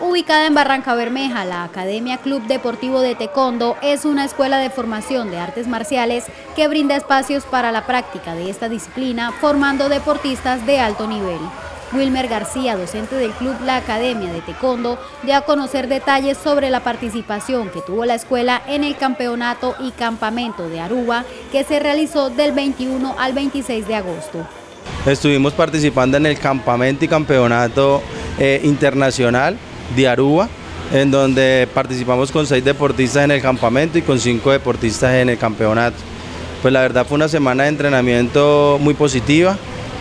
Ubicada en Barrancabermeja, la Academia Club Deportivo de Taekwondo es una escuela de formación de artes marciales que brinda espacios para la práctica de esta disciplina, formando deportistas de alto nivel. Wilmer García, docente del club La Academia de Taekwondo, dio a conocer detalles sobre la participación que tuvo la escuela en el campeonato y campamento de Aruba, que se realizó del 21 al 26 de agosto. Estuvimos participando en el campamento y campeonato internacional de Aruba, en donde participamos con 6 deportistas en el campamento y con 5 deportistas en el campeonato. Pues la verdad fue una semana de entrenamiento muy positiva.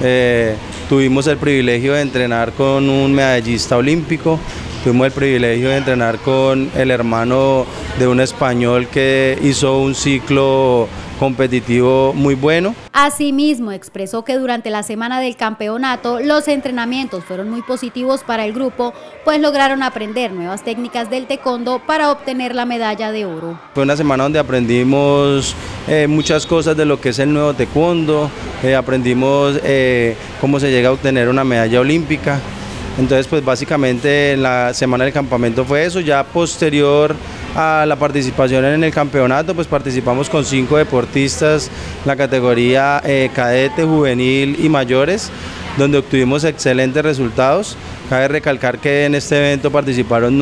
Tuvimos el privilegio de entrenar con un medallista olímpico, tuvimos el privilegio de entrenar con el hermano de un español que hizo un ciclo competitivo muy bueno. Asimismo, expresó que durante la semana del campeonato los entrenamientos fueron muy positivos para el grupo, pues lograron aprender nuevas técnicas del taekwondo para obtener la medalla de oro. Fue una semana donde aprendimos muchas cosas de lo que es el nuevo taekwondo, aprendimos cómo se llega a obtener una medalla olímpica. Entonces, pues básicamente la semana del campamento fue eso. Ya posterior a la participación en el campeonato, pues participamos con 5 deportistas en la categoría cadete, juvenil y mayores, donde obtuvimos excelentes resultados. Cabe recalcar que en este evento participaron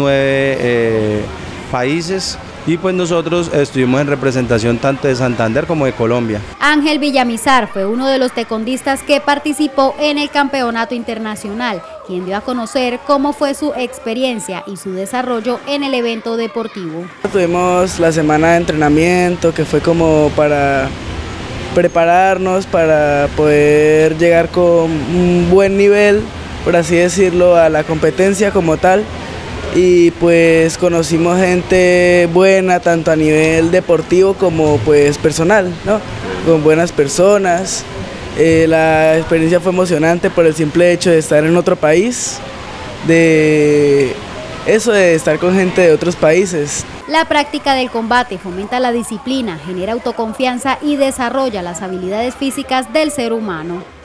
9 países. Y pues nosotros estuvimos en representación tanto de Santander como de Colombia. Ángel Villamizar fue uno de los taekwondistas que participó en el campeonato internacional, quien dio a conocer cómo fue su experiencia y su desarrollo en el evento deportivo. Tuvimos la semana de entrenamiento que fue como para prepararnos para poder llegar con un buen nivel, por así decirlo, a la competencia como tal. Y pues conocimos gente buena tanto a nivel deportivo como pues personal, ¿no? Con buenas personas. La experiencia fue emocionante por el simple hecho de estar en otro país, de estar con gente de otros países. La práctica del combate fomenta la disciplina, genera autoconfianza y desarrolla las habilidades físicas del ser humano.